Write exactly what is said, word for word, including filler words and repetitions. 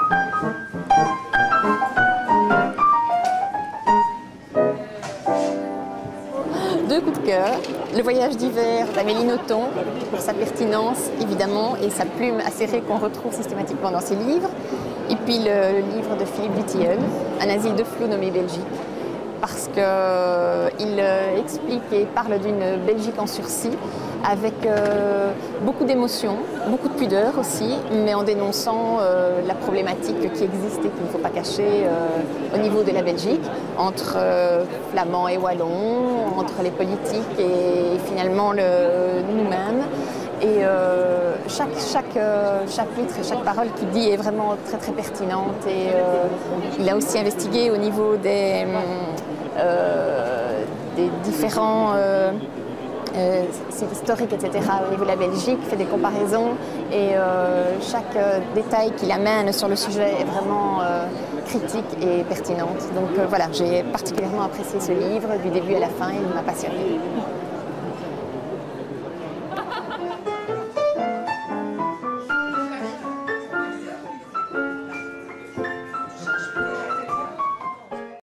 Deux coups de cœur. Le voyage d'hiver d'Amélie Nothomb, pour sa pertinence évidemment et sa plume acérée qu'on retrouve systématiquement dans ses livres. Et puis le, le livre de Philippe Dutilleul, Un asile de flot nommé Belgique, parce qu'il euh, explique et parle d'une Belgique en sursis, avec euh, beaucoup d'émotions, beaucoup de pudeur aussi, mais en dénonçant euh, la problématique qui existe et qu'il ne faut pas cacher euh, au niveau de la Belgique, entre euh, flamands et wallons, entre les politiques et finalement nous-mêmes. Et euh, chaque, chaque euh, chapitre et chaque parole qu'il dit est vraiment très très pertinente. Et euh, il a aussi investigué au niveau des, euh, des différents euh, euh, sites historiques, et cetera au niveau de la Belgique, fait des comparaisons et euh, chaque euh, détail qu'il amène sur le sujet est vraiment euh, critique et pertinente. Donc euh, voilà, j'ai particulièrement apprécié ce livre du début à la fin, il m'a passionné.